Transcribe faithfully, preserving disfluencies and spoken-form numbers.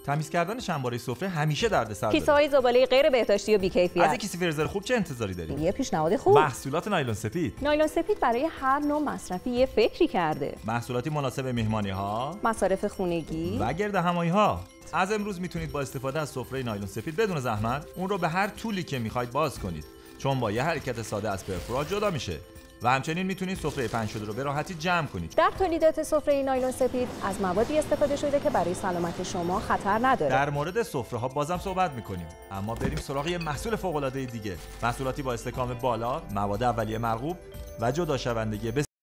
تمیز کردن چندباره سفره همیشه دردسر داره. کیسه‌های زباله غیر بهداشتی و بی‌کیفیت. از یک کیسه فرزر خوب چه انتظاری داری؟ یه پیشنهاد خوب. محصولات نایلون سفید. نایلون سفید برای هر نوع مصرفی یه فکری کرده. محصولاتی مناسب مهمانی‌ها، مصارف خونگی و گردهمایی‌ها. از امروز میتونید با استفاده از سفره نایلون سفید بدون زحمت اون رو به هر طولی که میخواید باز کنید، چون با یه حرکت ساده از پرفورات جدا میشه. و همچنین میتونید سفره پهن شده رو به راحتی جمع کنید. در تولیدات سفره نایلون سفید از موادی استفاده شده که برای سلامت شما خطر نداره. در مورد سفره ها بازم صحبت میکنیم، اما بریم سراغ یه محصول فوق العاده دیگه. محصولاتی با استحکام بالا، مواد اولیه مرغوب و جدا شوندگی